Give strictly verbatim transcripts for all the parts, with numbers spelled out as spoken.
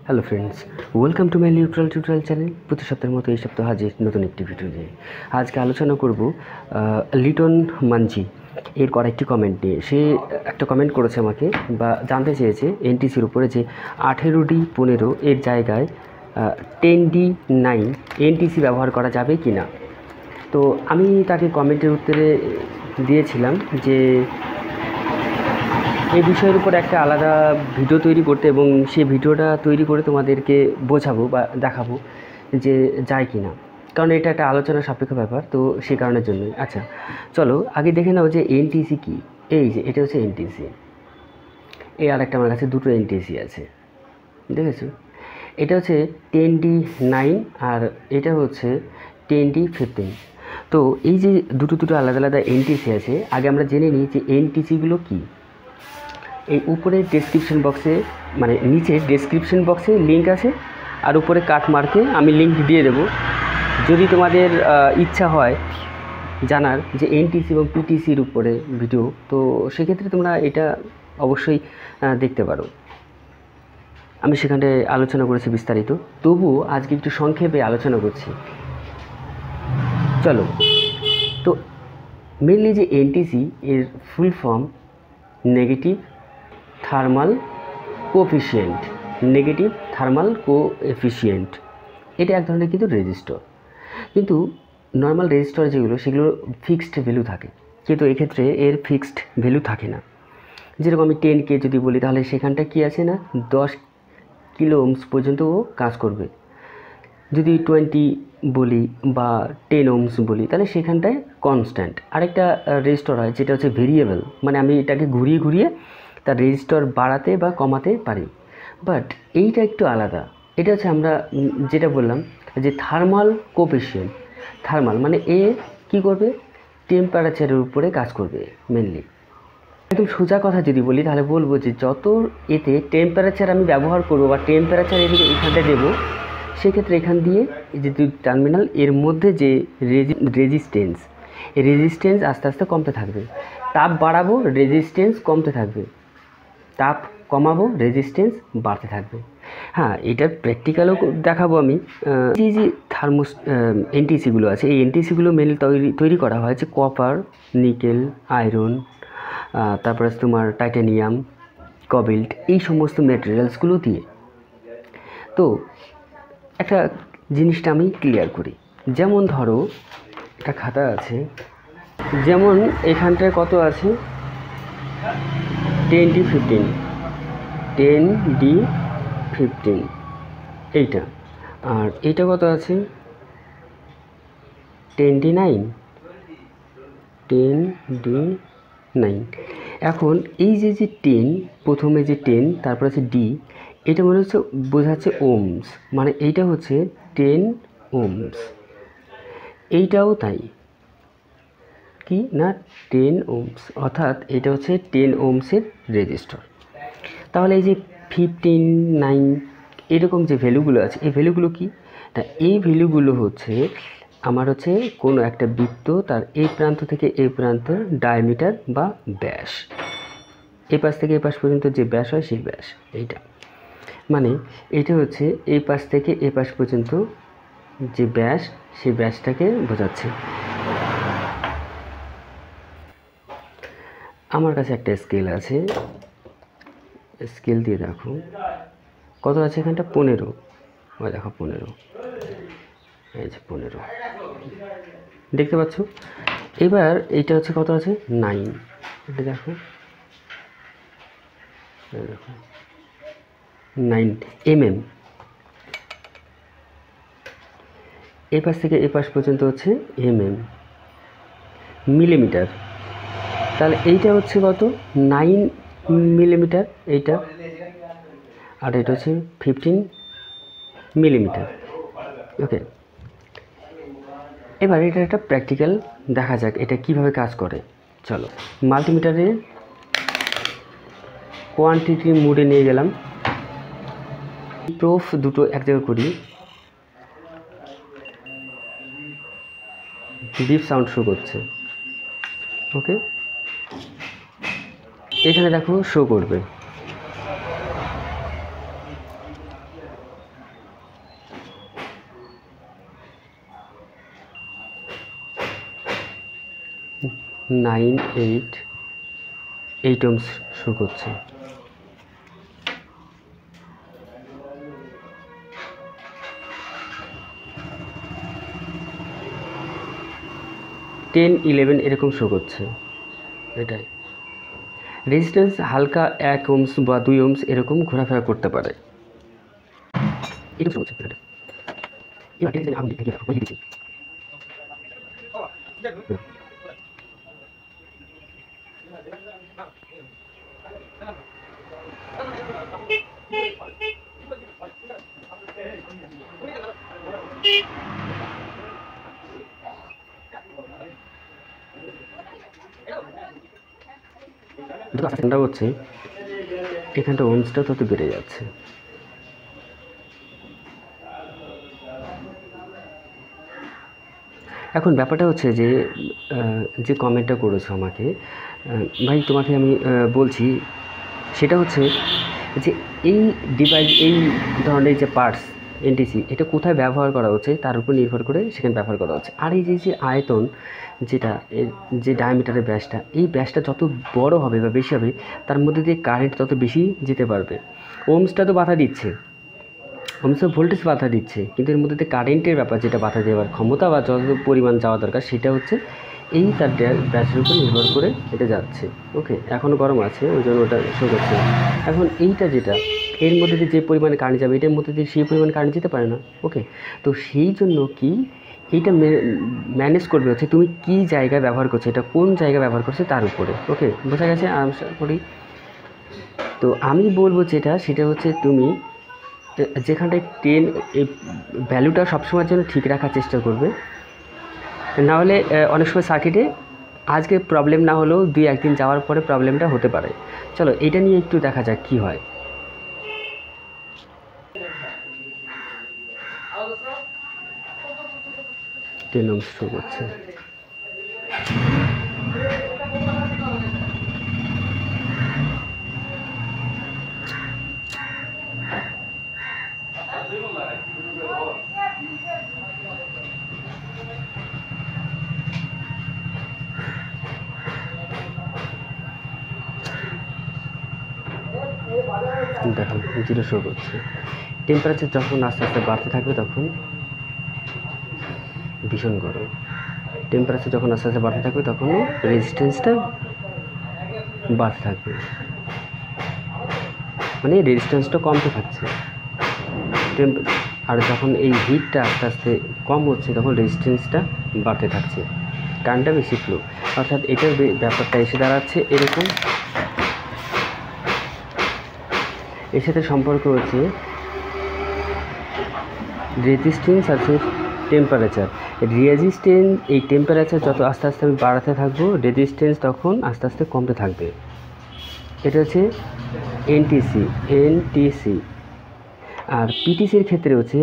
Hello friends, welcome to my neutral tutorial channel. প্রতি সপ্তাহের মতো এই সপ্তাহ হাজির নতুন একটি ভিডিও নিয়ে। আজকে আলোচনা করব লিটন মানজি এর কয়েকটি কমেন্ট নিয়ে। সে একটা কমেন্ট করেছে আমাকে বা জানতে চেয়েছে এনটিসির উপরে যে আঠেরো ডি পনেরো এর জায়গায় টেন ডি নাইন এনটিসি ব্যবহার করা যাবে কি না। তো আমি তাকে কমেন্টের উত্তরে দিয়েছিলাম যে এই বিষয়ের উপর একটা আলাদা ভিডিও তৈরি করতে এবং সেই ভিডিওটা তৈরি করে তোমাদেরকে বোঝাবো বা দেখাবো যে যায় কি না, কারণ এটা একটা আলোচনা সাপেক্ষ ব্যাপার। তো সেই কারণের জন্যই। আচ্ছা চলো আগে দেখে নাও যে এনটিসি কি। এই যে এটা হচ্ছে এনটিসি, এই আর একটা আমার কাছে দুটো এনটিসি আছে, দেখেছো? এটা হচ্ছে টেন ডি নাইন আর এটা হচ্ছে টেন ডি ফিফটিন। তো এই যে দুটো দুটো আলাদা আলাদা এনটিসি আছে, আগে আমরা জেনে নিই যে এনটিসিগুলো কী। এই উপরে ডেসক্রিপশন বক্সে মানে নিচে ডেসক্রিপশন বক্সে লিঙ্ক আছে, আর উপরে কাট মার্কে আমি লিঙ্ক দিয়ে দেবো। যদি তোমাদের ইচ্ছা হয় জানার যে এনটিসি এবং পিটিসির উপরে ভিডিও, তো সেক্ষেত্রে তোমরা এটা অবশ্যই দেখতে পারো। আমি সেখানে আলোচনা করেছি বিস্তারিত, তবুও আজকে একটু সংক্ষেপে আলোচনা করছি। চলো, তো মেনলি যে এনটিসি এর full form negative thermal coefficient, negative thermal coefficient. এটা এক ধরনের কিন্তু রেজিস্টর, কিন্তু নর্মাল রেজিস্টর যেগুলো সেগুলো ফিক্সড ভ্যালু থাকে, কিন্তু এক্ষেত্রে এর ফিক্সড ভ্যালু থাকে না। যেরকম আমি টেন কে যদি বলি তাহলে সেখানটা কি আছে না, দশ কিলো ওমস পর্যন্ত ও কাজ করবে। যদি টোয়েন্টি বলি বা টেন ওমস বলি তাহলে সেখানটায় কনস্ট্যান্ট। আরেকটা রেজিস্টর হয় যেটা হচ্ছে ভেরিয়েবল, মানে আমি এটাকে ঘুরিয়ে ঘুরিয়ে তার রেজিস্টর বাড়াতে বা কমাতে পারি। বাট এইটা একটু আলাদা। এটা হচ্ছে আমরা যেটা বললাম যে থার্মাল কোএফিসিয়েন্ট। থার্মাল মানে এ কি করবে, টেম্পারেচারের উপরে কাজ করবে মেনলি। একদম সোজা কথা যদি বলি তাহলে বলবো যে যত এতে টেম্পারেচার আমি ব্যবহার করবো বা টেম্পারেচার এদিকে এখানটা দেবো, সেক্ষেত্রে এখান দিয়ে এই যে দুই টার্মিনাল এর মধ্যে যে রেজিস্ট্যান্স, এই রেজিস্ট্যান্স আস্তে আস্তে কমতে থাকবে। তাপ বাড়াবো, রেজিস্ট্যান্স কমতে থাকবে। তাপ কমাবো, রেজিস্ট্যান্স বাড়তে থাকবে। হ্যাঁ, এটার প্র্যাকটিক্যালও দেখাবো আমি। এই যে থার্মোস এনটিসিগুলো আছে, এই এনটিসিগুলো মেনলি তৈরি তৈরি করা হয় যে কপার, নিকেল, আয়রন, তারপরে তোমার টাইটানিয়াম, কবিল্ট, এই সমস্ত ম্যাটেরিয়ালসগুলো দিয়ে। তো একটা জিনিসটা আমি ক্লিয়ার করি। যেমন ধরো একটা খাতা আছে, যেমন এখানটায় কত আছে, ten D fifteen, ten D fifteen এইটা, আর এইটা কত আছে, ten D nine, ten D nine. এখন এই যে যে টেন, প্রথমে যে টেন তারপর আছে ডি, এটা মনে হচ্ছে বোঝাচ্ছে ওমস, মানে এইটা হচ্ছে টেন ওমস। এইটাও তাই, কি না টেন ওমস, অর্থাৎ এটা হচ্ছে টেন ওমসের রেজিস্টর। তাহলে এই যে ফিফটিন, নাইন এরকম যে ভ্যালুগুলো আছে, এই ভ্যালুগুলো কি না, এই ভ্যালুগুলো হচ্ছে আমার হচ্ছে কোনো একটা বৃত্ত তার এই প্রান্ত থেকে এই প্রান্ত ডায়ামিটার বা ব্যাস, এই পাশ থেকে এই পাশ পর্যন্ত যে ব্যাস হয় সেই ব্যাস। এইটা মানে এইটা হচ্ছে এই পাশ থেকে এই পাশ পর্যন্ত যে ব্যাস, সেই ব্যাসটাকে বোঝাচ্ছে। আমার কাছে একটা স্কেল আছে, স্কেল দিয়ে দেখো কত আছে এখানটা, পনেরো। ওই দেখো পনেরো, এই যে পনেরো, দেখতে পাচ্ছ? এবার এইটা হচ্ছে কত আছে, নাইন। এটা দেখো, দেখো নাইন এমএম। এই পাশ থেকে এই পাশ পর্যন্ত হচ্ছে এমএম, মিলিমিটার। তাহলে এইটা হচ্ছে কত, নাইন মিলিমিটার এইটা, আর এটা হচ্ছে ফিফটিন মিলিমিটার। ওকে, এবার এটা একটা প্র্যাকটিক্যাল দেখা যাক এটা কিভাবে কাজ করে। চলো মাল্টিমিটারে কোয়ান্টিটি মোডে নিয়ে গেলাম, প্রুফ দুটো এক জায়গায় করি, বিপ সাউন্ড শো করছে। ওকে, এখানে দেখো শো করবে, nine eight eight ohms show করছে। টেন ইলেভেন এরকম শো করছে। এটাই রেজিস্ট্যান্স হালকা এক ওমস বা দুই ওমস এরকম ঘোরাফেরা করতে পারে। এটা শো করছে। এবার টেন আগুন দেখে ওই দিচ্ছি। ঠান্ডা হচ্ছে, এখানটা ওমসটা তত বেড়ে যাচ্ছে। এখন ব্যাপারটা হচ্ছে যে যে কমেন্টটা করেছো আমাকে, ভাই তোমাকে আমি বলছি, সেটা হচ্ছে যে এই ডিভাইস, এই ধরনের যে পার্টস এনটিসি, এটা কোথায় ব্যবহার করা হচ্ছে তার উপর নির্ভর করে সেখানে ব্যবহার করা হচ্ছে। আর এই যে যে আয়তন, যেটা যে ডায়ামিটারের ব্যাসটা, এই ব্যাসটা যত বড় হবে বা বেশি হবে, তার মধ্যে দিয়ে কারেন্ট তত বেশি যেতে পারবে। ওমসটা তো বাধা দিচ্ছে, ওমস ভোল্টেজ বাধা দিচ্ছে, কিন্তু এর মধ্যে দিয়ে কারেন্টের ব্যাপার, যেটা বাধা দেওয়ার ক্ষমতা বা যত পরিমাণ যাওয়া দরকার, সেটা হচ্ছে এই তার ব্যাসের উপর নির্ভর করে এটা যাচ্ছে। ওকে, এখনও গরম আছে, ওই জন্য ওটা শো করছে। এখন এইটা যেটা এর মধ্যে দিয়ে যে পরিমাণে কারেন্ট যাবে, এটার মধ্যে দিয়ে সেই পরিমাণে কারেন্ট যেতে পারে না। ওকে, তো সেই জন্য কি এইটা ম্যানেজ করবে হচ্ছে তুমি কি জায়গায় ব্যবহার করছো, এটা কোন জায়গায় ব্যবহার করছে তার উপরে। ওকে, বোঝা গেছে আশা করি। তো আমি বলবো যেটা, সেটা হচ্ছে তুমি যেখানটায় টেন, এই ভ্যালুটা সবসময়ের জন্য ঠিক রাখার চেষ্টা করবে। নাহলে অনেক সময় সার্কিটে আজকে প্রবলেম না হলেও দুই একদিন যাওয়ার পরে প্রবলেমটা হতে পারে। চলো এটা নিয়ে একটু দেখা যাক কী হয়। টেন ওমস শো করছে। দেখো জিরো শো করছে। টেম্পারেচার যখন আস্তে আস্তে বাড়তে থাকবে তখন ভীষণ গরম। টেম্পারেচার যখন আস্তে আস্তে বাড়তে থাকবে তখন রেজিস্ট্যান্সটা বাড়তে থাকবে, মানে রেজিস্ট্যান্সটা কমতে থাকছে। টেম্প আর যখন এই হিটটা আস্তে আস্তে কম হচ্ছে তখন রেজিস্ট্যান্সটা বাড়তে থাকছে, কারেন্টটা বেশি ফ্লো। অর্থাৎ এটার ব্যাপারটা এসে দাঁড়াচ্ছে এরকম। এর সাথে সম্পর্ক হচ্ছে রেজিস্ট্যান্স আছে টেম্পারেচার। রেজিস্ট্যান্স, এই টেম্পারেচার যত আস্তে আস্তে আমি বাড়াতে থাকবো, রেজিস্ট্যান্স তখন আস্তে আস্তে কমতে থাকবে। এটা হচ্ছে এনটিসি। এনটিসি আর পিটিসির ক্ষেত্রে হচ্ছে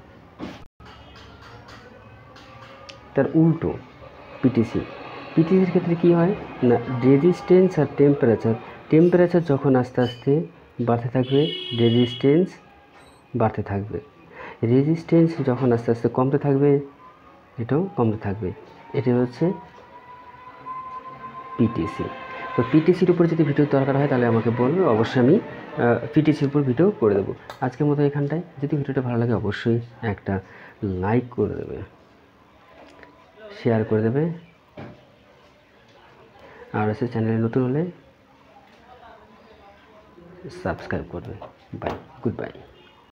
তার উল্টো। পিটিসি পিটিসির ক্ষেত্রে কী হয় না, রেজিস্ট্যান্স আর টেম্পারেচার, টেম্পারেচার যখন আস্তে আস্তে বাড়তে থাকবে রেজিস্ট্যান্স বাড়তে থাকবে, রেজিস্ট্যান্স যখন আস্তে আস্তে কমতে থাকবে এটাও কমতে থাকবে। এটা হচ্ছে পিটিসি। তো পিটিসির উপর যদি ভিডিও দরকার হয় তাহলে আমাকে বলবে, অবশ্যই আমি পিটিসির উপর ভিডিও করে দেবো। আজকের মতো এখানটায়, যদি ভিডিওটা ভালো লাগে অবশ্যই একটা লাইক করে দেবে, শেয়ার করে দেবে, আর হচ্ছে চ্যানেলে নতুন হলে সাবস্ক্রাইব করবে। Bye, good by.